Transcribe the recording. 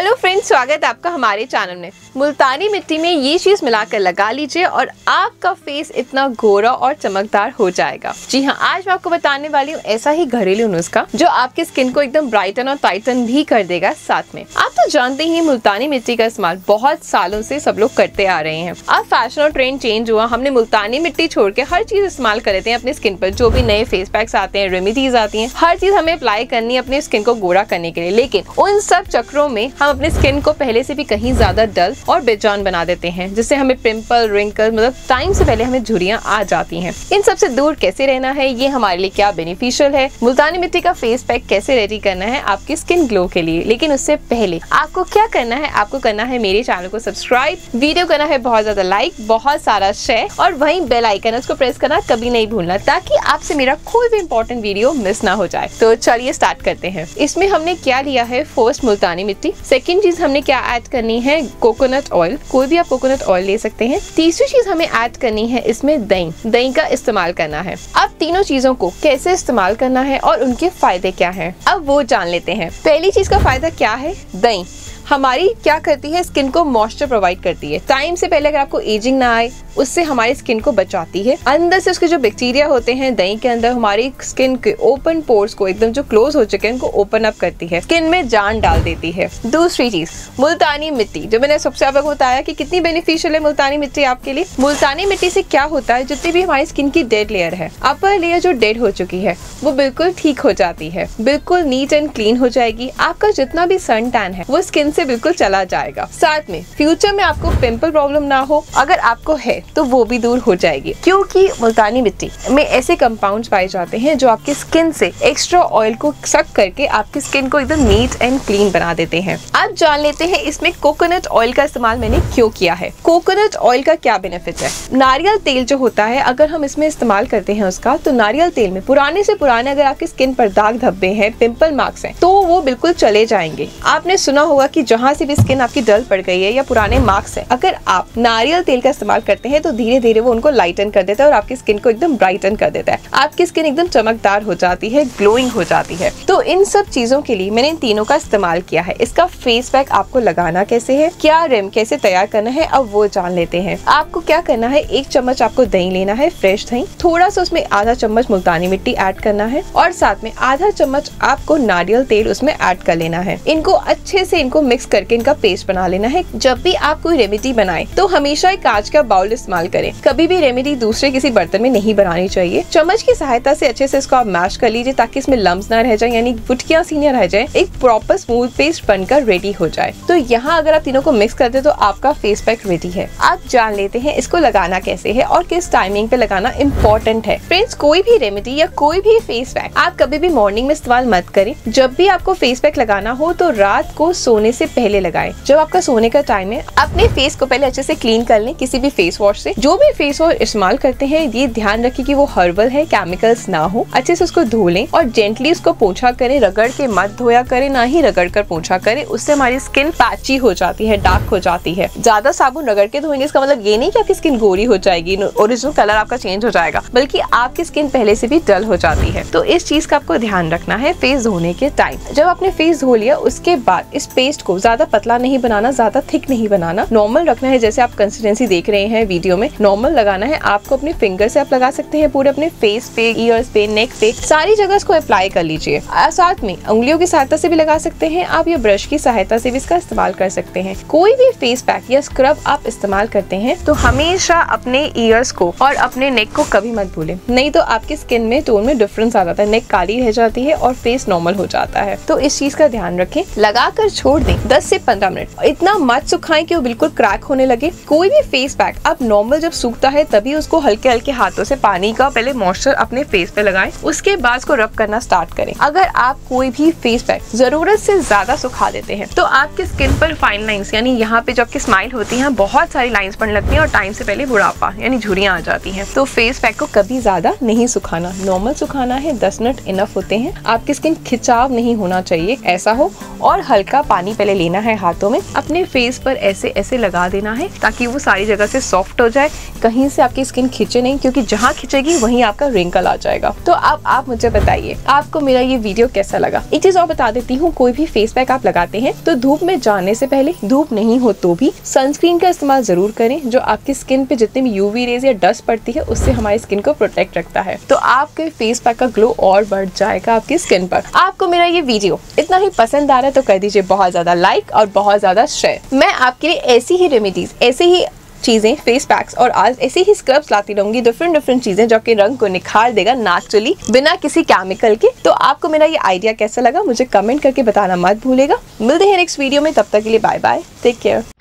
Hello friends, स्वागत है आपका हमारे चैनल में। मुल्तानी मिट्टी में ये चीज मिलाकर लगा लीजिए और आपका फेस इतना गोरा और चमकदार हो जाएगा। जी हाँ, आज मैं आपको बताने वाली हूँ ऐसा ही घरेलू नुस्खा जो आपकी स्किन को एकदम ब्राइटन और टाइटन भी कर देगा। साथ में आप तो जानते ही मुल्तानी मिट्टी का इस्तेमाल बहुत सालों से सब लोग करते आ रहे हैं। अब फैशन और ट्रेंड चेंज हुआ, हमने मुल्तानी मिट्टी छोड़ के हर चीज इस्तेमाल कर लेते हैं अपनी स्किन पर। जो भी नए फेस पैक्स आते हैं, रेमेडीज आती हैं, हर चीज हमें अप्लाई करनी है अपनी स्किन को गोरा करने के लिए। लेकिन उन सब चक्रों में हम अपनी स्किन को पहले से भी कहीं ज्यादा डल और बेजान बना देते हैं, जिससे हमें पिंपल, रिंकल, मतलब टाइम से पहले हमें झुर्रियां आ जाती हैं। इन सब से दूर कैसे रहना है, ये हमारे लिए क्या बेनिफिशियल है, मुल्तानी मिट्टी का फेस पैक कैसे रेडी करना है आपकी स्किन ग्लो के लिए। लेकिन उससे पहले आपको क्या करना है, आपको करना है मेरे चैनल को सब्सक्राइब, वीडियो करना है बहुत ज्यादा लाइक, बहुत सारा शेयर और वहीं बेल आइकन उसको प्रेस करना कभी नहीं भूलना, ताकि आपसे मेरा कोई भी इंपॉर्टेंट वीडियो मिस ना हो जाए। तो चलिए स्टार्ट करते हैं। इसमें हमने क्या लिया है, फर्स्ट मुल्तानी मिट्टी, सेकंड चीज हमने क्या ऐड करनी है, कोकोनट ऑयल, कोई भी आप कोकोनट ऑयल ले सकते हैं। तीसरी चीज हमें ऐड करनी है इसमें दही का इस्तेमाल करना है। अब तीनों चीजों को कैसे इस्तेमाल करना है और उनके फायदे क्या हैं, अब वो जान लेते हैं। पहली चीज का फायदा क्या है, दही हमारी क्या करती है, स्किन को मॉइस्चर प्रोवाइड करती है। टाइम से पहले अगर आपको एजिंग ना आए, उससे हमारी स्किन को बचाती है। अंदर से उसके जो बैक्टीरिया होते हैं दही के अंदर, हमारी स्किन के ओपन पोर्स को एकदम जो क्लोज हो चुके हैं उनको ओपन अप करती है, स्किन में जान डाल देती है। दूसरी चीज मुल्तानी मिट्टी, जो मैंने सबसे आपको बताया कि कितनी बेनिफिशियल है मुल्तानी मिट्टी आपके लिए। मुल्तानी मिट्टी से क्या होता है, जितनी भी हमारी स्किन की डेड लेयर है, अपर लेयर जो डेड हो चुकी है वो बिल्कुल ठीक हो जाती है, बिल्कुल नीट एंड क्लीन हो जाएगी। आपका जितना भी सन टैन है वो स्किन से बिल्कुल चला जाएगा। साथ में फ्यूचर में आपको पिंपल प्रॉब्लम ना हो, अगर आपको है तो वो भी दूर हो जाएगी, क्योंकि मुल्तानी मिट्टी में ऐसे कंपाउंड्स पाए जाते हैं जो आपकी स्किन से एक्स्ट्रा ऑयल को सक करके आपकी स्किन को एकदम नीट एंड क्लीन बना देते हैं। अब जान लेते हैं इसमें कोकोनट ऑयल का इस्तेमाल मैंने क्यों किया है। कोकोनट ऑयल का क्या बेनिफिट है, नारियल तेल जो होता है अगर हम इसमें इस्तेमाल करते हैं उसका, तो नारियल तेल में पुराने से पुराने अगर आपकी स्किन पर दाग धब्बे हैं, पिंपल मार्क्स हैं, तो वो बिल्कुल चले जाएंगे। आपने सुना होगा कि जहाँ से भी स्किन आपकी डल पड़ गई है या पुराने मार्क्स है, अगर आप नारियल तेल का इस्तेमाल करते हैं तो धीरे धीरे वो उनको लाइटन कर देता है और आपकी स्किन को एकदम ब्राइटन कर देता है। आपकी स्किन एकदम चमकदार हो जाती है, ग्लोइंग हो जाती है। तो इन सब चीजों के लिए मैंने इन तीनों का इस्तेमाल किया है। इसका फेस पैक आपको लगाना कैसे है, क्या रेम कैसे तैयार करना है, अब वो जान लेते हैं। आपको क्या करना है, 1 चम्मच आपको दही लेना है, फ्रेश दही, थोड़ा सा उसमें आधा चम्मच मुल्तानी मिट्टी ऐड करना है और साथ में आधा चम्मच आपको नारियल तेल उसमें ऐड कर लेना है। इनको अच्छे से इनको मिक्स करके इनका पेस्ट बना लेना है। जब भी आप कोई रेमेडी बनाए तो हमेशा एक कांच का बाउल इस्तेमाल करें, कभी भी रेमेडी दूसरे किसी बर्तन में नहीं बनानी चाहिए। चम्मच की सहायता से अच्छे से इसको आप मैश कर लीजिए ताकि इसमें लम्स ना रह जाए, यानी गुटकियां सी ना रह जाए, एक प्रॉपर स्मूथ पेस्ट बनकर रेडी हो जाए। तो यहाँ अगर आप तीनों को मिक्स कर दे तो आपका फेस पैक रेडी है। आप जान लेते हैं इसको लगाना कैसे है और किस टाइमिंग पे लगाना इम्पोर्टेंट है। फ्रेंड्स, कोई भी रेमेडी या कोई भी फेस पैक आप कभी भी मॉर्निंग में इस्तेमाल मत करें। जब भी आपको फेस पैक लगाना हो तो रात को सोने से पहले लगाएं। जब आपका सोने का टाइम है, अपने फेस को पहले अच्छे से क्लीन कर लें किसी भी फेस वॉश से। जो भी फेस वॉश इस्तेमाल करते हैं ये ध्यान रखें कि वो हर्बल है, केमिकल्स ना हो। अच्छे से उसको धो लें और जेंटली उसको पोंछा करें, रगड़ के मत धोया करें, ना ही रगड़ कर पोंछा करें, उससे हमारी स्किन पैची हो जाती है, डार्क हो जाती है। ज्यादा साबुन रगड़ के धोएंगे इसका मतलब ये नहीं कि आपकी स्किन गोरी हो जाएगी, ओरिजिनल कलर आपका चेंज हो जाएगा, बल्कि आपकी स्किन पहले से भी डल हो जाती है। तो इस चीज का आपको ध्यान रखना है फेस धोने के टाइम। जब आपने फेस धो लिया उसके बाद इस पेस्ट को ज्यादा पतला नहीं बनाना, ज्यादा थिक नहीं बनाना, नॉर्मल रखना है। जैसे आप कंसिस्टेंसी देख रहे हैं वीडियो में, नॉर्मल लगाना है आपको। अपने फिंगर से आप लगा सकते हैं पूरे अपने फेस पे, ईयर्स पे, नेक पे, सारी जगह इसको अप्लाई कर लीजिए। साथ में उंगलियों की सहायता से भी लगा सकते हैं आप, या ब्रश की सहायता से भी इसका इस्तेमाल कर सकते हैं। कोई भी फेस पैक या स्क्रब आप इस्तेमाल करते हैं तो हमेशा अपने ईयर्स को और अपने नेक को कभी मत भूलें, नहीं तो आपकी स्किन में टोन में डिफरेंस आ जाता है, नेक काली रह जाती है और फेस नॉर्मल हो जाता है। तो इस चीज का ध्यान रखें। लगाकर छोड़ दें 10 से 15 मिनट, इतना मत सुखाएं कि वो बिल्कुल क्रैक होने लगे। कोई भी फेस पैक आप नॉर्मल जब सूखता है तभी उसको हल्के हल्के हाथों से पानी का पहले मॉइस्चर अपने फेस पे लगाएं, उसके बाद उसको रब करना स्टार्ट करें। अगर आप कोई भी फेस पैक जरूरत से ज्यादा सुखा देते हैं तो आपकी स्किन पर फाइन लाइंस, यानी यहाँ पे जो आपकी स्माइल होती है बहुत सारी लाइंस पड़ने लगती हैं और टाइम से पहले बुढ़ापा यानी झुर्रियां आ जाती हैं। तो फेस पैक को कभी ज्यादा नहीं सुखाना, नॉर्मल सुखाना है, 10 मिनट इनफ होते हैं। आपकी स्किन खिंचाव नहीं होना चाहिए, ऐसा हो। और हल्का पानी पहले लेना है हाथों में, अपने फेस पर ऐसे ऐसे लगा देना है ताकि वो सारी जगह से सॉफ्ट हो जाए, कहीं से आपकी स्किन खिंचे नहीं, क्योंकि जहाँ खिंचेगी वहीं आपका रिंकल आ जाएगा। तो अब आप मुझे बताइए आपको मेरा ये वीडियो कैसा लगा। एक चीज और बता देती हूँ, कोई भी फेस पैक आप लगाते हैं तो धूप में जाने से पहले, धूप नहीं हो तो भी सनस्क्रीन का इस्तेमाल जरूर करें, जो आपकी स्किन पे जितनी भी यूवी रेज या डस्ट पड़ती है उससे हमारी स्किन को प्रोटेक्ट रखता है। तो आपके फेस पैक का ग्लो और बढ़ जाएगा आपकी स्किन पर। आपको मेरा ये वीडियो इतना ही पसंद आ रहा है तो कर दीजिए बहुत ज्यादा लाइक और बहुत ज्यादा शेयर। मैं आपके लिए ऐसी ही रेमेडीज, ऐसे ही चीजें, फेस पैक्स और आज ऐसे ही स्क्रब्स लाती रहूंगी, डिफरेंट चीजें जो कि रंग को निखार देगा नेचुरली, बिना किसी केमिकल के। तो आपको मेरा ये आइडिया कैसा लगा मुझे कमेंट करके बताना मत भूलेगा। मिलते हैं नेक्स्ट वीडियो में, तब तक के लिए बाय बाय, टेक केयर।